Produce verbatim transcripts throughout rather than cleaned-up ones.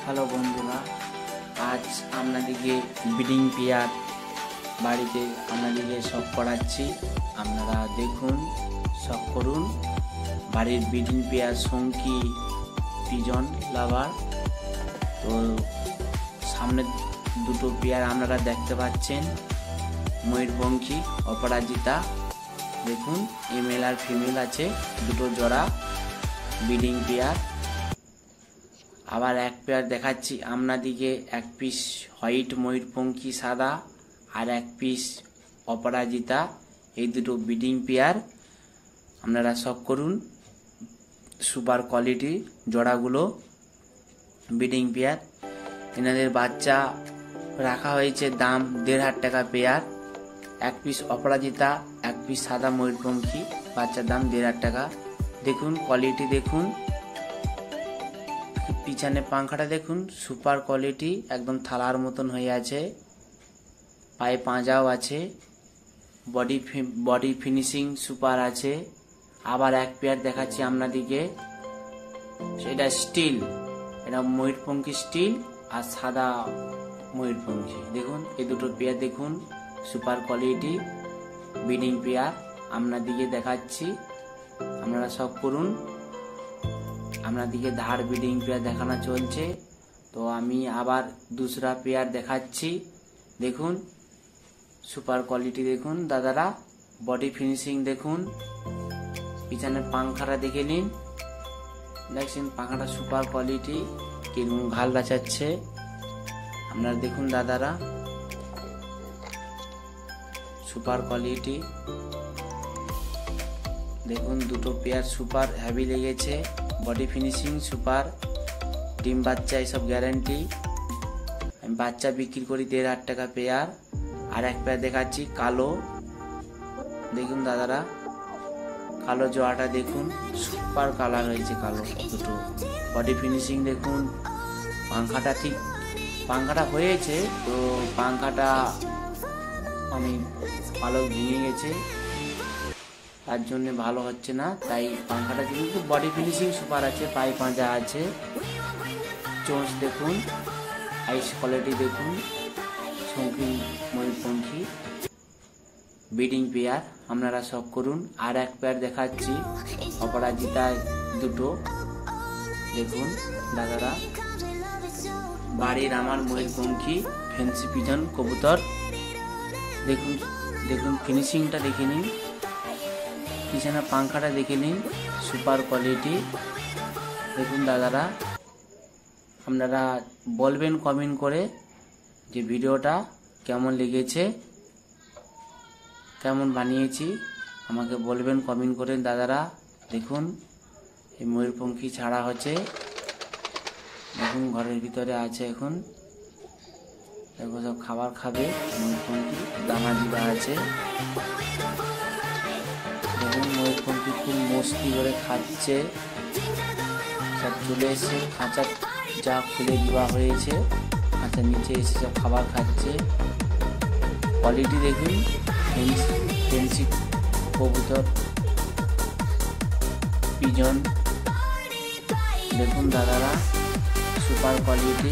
Hello বন্ধুরা, আজ আপনাদেরকে ব্রিডিং পেয়ার বাড়িতে আপনাদেরকে শখ করাচ্ছি। আপনারা দেখুন, শখ করুন। বাড়ির ব্রিডিং পেয়ার সংকি পিজন লাভার। তো সামনে দুটো পেয়ার আপনারা দেখতে পাচ্ছেন, ময়ূরপঙ্খী অপরাজিতা। দেখুন, এ মেল আর ফিমেল আছে, দুটো জোড়া ব্রিডিং পেয়ার। আবার এক পেয়ার দেখাচ্ছি আপনাদিকে, এক পিস হোয়াইট ময়ূরপঙ্খী সাদা আর এক পিস অপরাজিতা। এই দুটো ব্রিডিং পেয়ার আপনারা শখ করুন। সুপার কোয়ালিটি জোড়াগুলো ব্রিডিং পেয়ার। এনাদের বাচ্চা রাখা হয়েছে দাম দেড় হাজার টাকা পেয়ার। এক পিস অপরাজিতা, এক পিস সাদা ময়ূরপঙ্খী, বাচ্চার দাম দেড় হাজার টাকা। দেখুন কোয়ালিটি, দেখুন পিছনে পাংখাটা দেখুন, সুপার কোয়ালিটি, একদম থালার মতন হয়ে আছে। পায়ে পাঁজাও আছে, বডি বডি ফিনিশিং সুপার আছে। আবার এক পেয়ার দেখাচ্ছি আপনাদিকে, সেটা স্টিল, এটা ময়ূরপঙ্খী স্টিল আর সাদা ময়ূরপঙ্খী। দেখুন এই দুটো পেয়ার দেখুন, সুপার কোয়ালিটি ব্রিডিং পেয়ার আপনাদিকে দেখাচ্ছি। আপনারা সব করুন। আপনাদিকে ধার ব্রিডিং পেয়ার দেখানো চলছে। তো আমি আবার দুসরা পেয়ার দেখাচ্ছি। দেখুন সুপার কোয়ালিটি, দেখুন দাদারা, বডি ফিনিশিং দেখুন, পিছনের পাংখাটা দেখে নিন। দেখছেন পাংখাটা সুপার কোয়ালিটি, কিরকম ঘাল বাঁচাচ্ছে। আপনারা দেখুন দাদারা, সুপার কোয়ালিটি দেখুন। দুটো পেয়ার সুপার হেভি লেগেছে, বডি ফিনিশিং সুপার, ডিম বাচ্চা এসব গ্যারান্টি। আমি বাচ্চা বিক্রি করি দেড় হাজার টাকা পেয়ার। আর এক পেয়ার দেখাচ্ছি কালো, দেখুন দাদারা, কালো জোড়াটা দেখুন, সুপার কালার হয়েছে কালো দুটো। বডি ফিনিশিং দেখুন, পাংখাটা ঠিক পাংখাটা হয়েছে, তো পাংখাটা আমি পালক ভেঙে গেছে, তার জন্য ভালো হচ্ছে না, তাই পাংখাটা কিন্তু বডি ফিনিশিং সুপার আছে, পায়ে পাঁজা আছে। চোঁচ দেখুন, আইস কোয়ালিটি দেখুন, শৌখিন ময়ূরপঙ্খী ব্রিডিং পেয়ার আপনারা সব করুন। আর এক পেয়ার দেখাচ্ছি অপরাজিতা দুটো, দেখুন দাদারা, বাড়ির আমার ময়ূরপঙ্খী ফ্যান্সি পিজন কবুতর। দেখুন দেখুন ফিনিশিংটা দেখে নিন, পিছনে পাংখাটা দেখে নিন, সুপার কোয়ালিটি। দেখুন দাদারা, আপনারা বলবেন কমেন্ট করে যে ভিডিওটা কেমন লেগেছে, কেমন বানিয়েছি, আমাকে বলবেন কমেন্ট করে দাদারা। দেখুন এই ময়ূরপঙ্খী ছাড়া হচ্ছে, দেখুন ঘরের ভিতরে আছে এখন। দেখো সব খাবার খাবে, ময়ূরপঙ্খী দানা দিবা আছে। দেখুন ময়ূরপঙ্খী খুব মস্তি করে খাচ্ছে, সব চলে এসে খাঁচা যা খুলে দেওয়া হয়েছে, খাঁচার নিচে এসে সব খাবার খাচ্ছে। কোয়ালিটি দেখুন, ফেন্সি কবুতর পিজন, দেখুন দাদারা, সুপার কোয়ালিটি।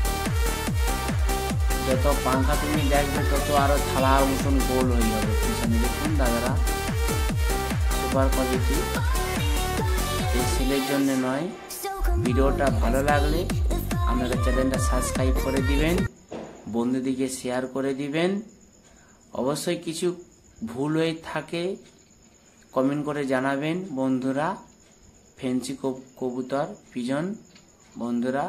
যত পাংখা তুমি দেখবে তত আরো থালার মতন গোল হয়ে যাবে পিছনে। দেখুন দাদারা, সুপার কোয়ালিটি। এই সেলের জন্য নয়, ভিডিওটা ভালো লাগলে আপনারা চ্যানেলটা সাবস্ক্রাইব করে দিবেন, বন্ধুদিকে শেয়ার করে দিবেন। অবশ্যই কিছু ভুল হয়ে থাকে কমেন্ট করে জানাবেন বন্ধুরা। ফেন্সি কবুতর পিজন বন্ধুরা,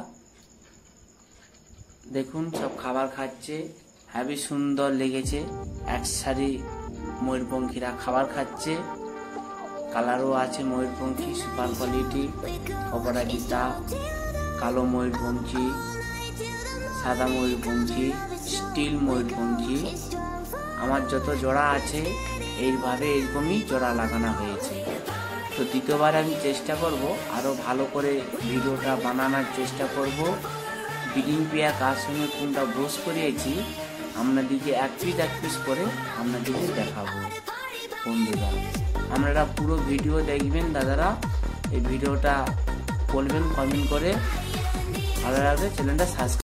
দেখুন সব খাবার খাচ্ছে, হেবি সুন্দর লেগেছে। এক সারি ময়ূরপঙ্খীরা খাবার খাচ্ছে, কালারও আছে ময়ূরপঙ্খী, সুপার কোয়ালিটি, অপরাজিতা, কালো ময়ূরপঙ্খী, সাদা ময়ূরপঙ্খী, স্টিল ময়ূরপঙ্খী। আমার যত জোড়া আছে এইভাবে এরকমই জোড়া লাগানো হয়েছে। তো দ্বিতীয়বার আমি চেষ্টা করব, আরো ভালো করে ভিডিওটা বানানোর চেষ্টা করব। ব্রিডিং পেয়ার কার সঙ্গে কোনটা বোস করিয়েছি আপনাদেরকে এক পিস এক পিস করে আপনাদেরকে দেখাবো বন্ধুরা। আপনারা পুরো ভিডিও দেখবেন দাদারা, এই ভিডিওটা বলবেন কমেন্ট করে। ভালো লাগলে চ্যানেলটা সাবস্ক্রাইব